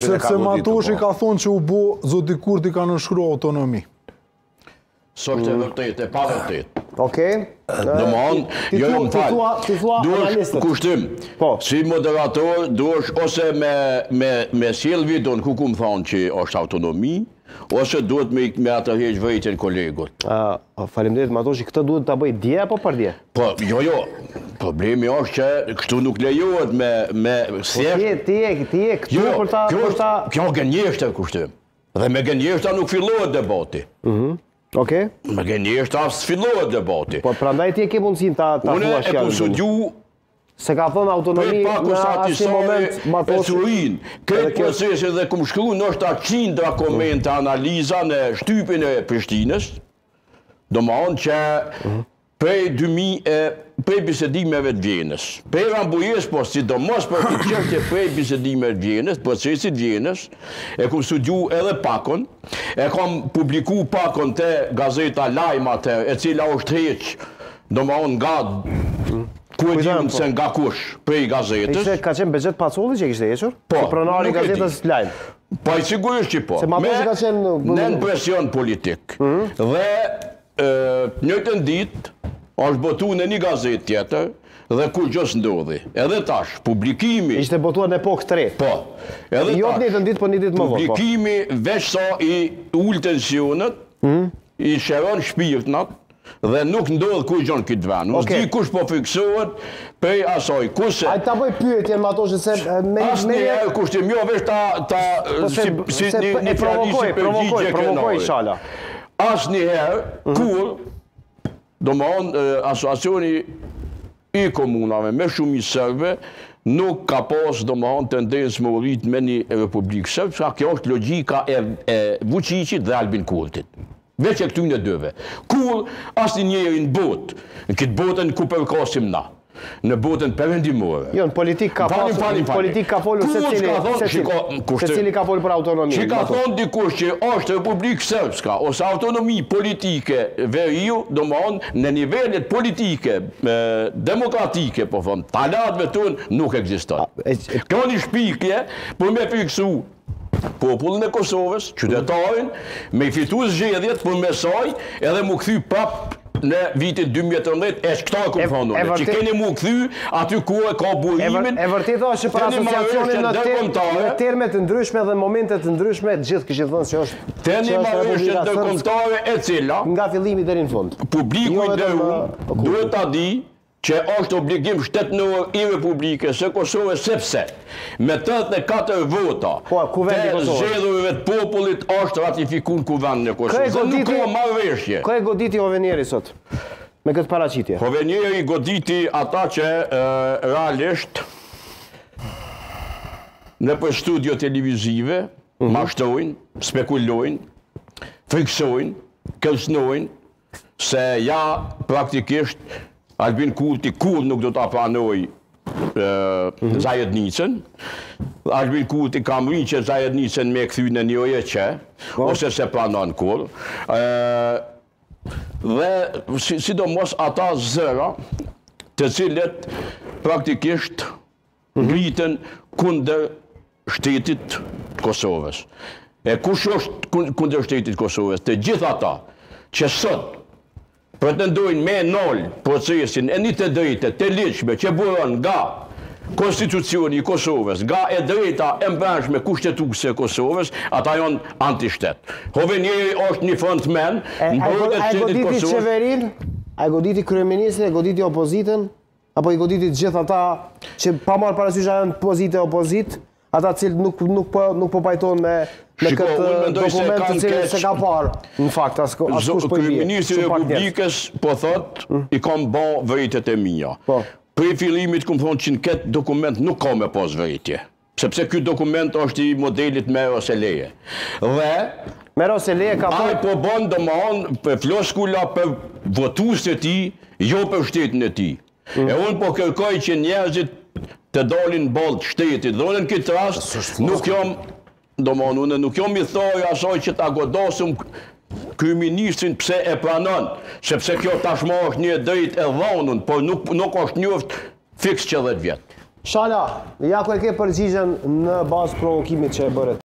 Sepse Matoshi ka thonë që u bo zoti Kurti ka nënshkru autonomi. S'është e vërtet, e pa vërtet. Okej. Ti thua analistët. Kushtim, si moderator, duhesh ose me sjell videon ku më thonë që është autonomi, ose duhet me atërheq vërejtjen kolegut. Faleminderit Matoshi, këtë duhet ta bëj dje apo për dje? Po, jo. Problemi është që kështu nuk lejohet me thjesht. Ti je këtu për ta. Kjo gënjeshtë kushtim. Dhe me gënjeshta nuk fillohet debati. Okej. Me gënjeshta s'fillohet debati. Po prandaj ti e ke mundësinë ta thuash Unë e kam studiu se ka thënë autonomi në asnjë moment Matoshi. Këtë procesin dhe kum shkru ndoshta qindra komente, analiza në shtypin e Prishtinës, domethënë që prej bisedimeve të Vjenës. Prej Rambujes, po sidomos për të çështje prej bisedimeve të Vjenës, procesit Vjenës, e kam studiu edhe pakon, e kam publiku pakon te gazeta Lajma e cila është heq, domethënë nga ku e dim se nga kush prej gazetës. Ka qenë Bexhet Pacolli që kishte hequr? Po, pronari i gazetës Lajm. Po, sigurisht që po. Se Matoshi ka qenë në presion politik. Dhe njëjtën ditë është botuar në një gazetë tjetër dhe kur gjë s'ndodhi. Edhe tash, publikimi... Ishte botuar në epokë të re. Po. Edhe tash, jo njëjtën ditë, po një ditë më vonë. Publikimi veç sa i ul tensionet, i shëron shpirtnat, dhe nuk ndodh kur gjon këtë vend. Mos di kush po fiksohet prej asaj. Kurse ai ta bëj pyetje Matoshi se asnjëherë kushtim jo veç si një provokoj shala. Asnjëherë kur domethënë asociacioni i komunave me shumë serbe nuk ka pas domethënë tendencë me urrit me një Republikë Sërbske, kjo është logjika e Vučićit dhe Albin Kurtit. Veç e këtyne dyve. Kur asnjë njeri në botë, në këtë botën ku përkasim na, në botën perëndimore. Jo, në politik ka folur secili ka folur për autonomi. Që ka thonë dikush që është Republikë Sërbska ose autonomi politike veriu, domethënë në nivelet politike, demokratike, po thonë, talatëve tonë nuk ekziston. Kjo një shpikje për me fiksu popullin e Kosovës, qytetarin, me i fitu zgjedhjet për mesaj edhe mu kthy prap në vitin 2013, këta e këmë thonë, që keni mu kthy aty ku e ka burimin. E vërtet është që për asociacionin në terme të ndryshme dhe momente të ndryshme, gjithë këshin thënë që është... Teni marrështje ndërkombëtare e cila... Nga fillimi deri në fund. Publiku i nderuar duhet ta di që është obligim shtetëror i Republikës së Kosovës, sepse me 84 vota të zgjedhurve të popullit është ratifikuar Kuvendi i Kosovës. Nuk ka marrëveshje. Kë e goditi Hovenieri sot me këtë paraqitje? Hovenieri goditi ata që realisht nëpër studio televizive mashtrojnë, spekulojnë, friksojnë, kërcënojnë se ja praktikisht Albin Kurti kur nuk do ta pranoj Zajednicën. Albin Kurti ka mrinë që Zajednicën me kthy në një OEQ, ose se pranon kur. Dhe sidomos ata zëra të cilët praktikisht ngritën kundër shtetit Kosovës. E kush është kundër shtetit Kosovës? Të gjithë ata që sot pretendojnë me nol procesin e një të drejtë të ligjshme që buron nga Konstitucioni i Kosovës, nga e drejta e mbrëmshme kushtetuese e Kosovës, ata janë antishtet. Hovenieri është një frontman në botën e shtetit Kosovës. Qeverin, a e goditi kryeministrin, e goditi opozitën, apo i goditi të gjithë ata që pa marrë parasysh janë pozitë e opozit, ata cilët nuk po pajton me këtë dokument të cilët se ka parë, në fakt, askush po i bie. Kryeministri i Republikës po thot, i kam bë vërejtjet e mia. Prej fillimit kum thonë që në këtë dokument nuk ka me pas vërejtje, sepse ky dokument është i modelit Meros Eleje. Dhe Meros Eleje ka ai po bën domthon floskula për votuesit e tij, jo për shtetin e tij. E unë po kërkoj që njerëzit të dalin ballë të shtetit. Dhe unë në këtë rast nuk jam, domthon unë nuk jam i thoj asaj që ta godosëm kryeministrin pse e pranon, sepse kjo tashmë është një drejtë e dhënun, por nuk është njoft fiks që 10 vjet. Shala, ja ku e ke përgjigjen në bazë provokimit që e bëre.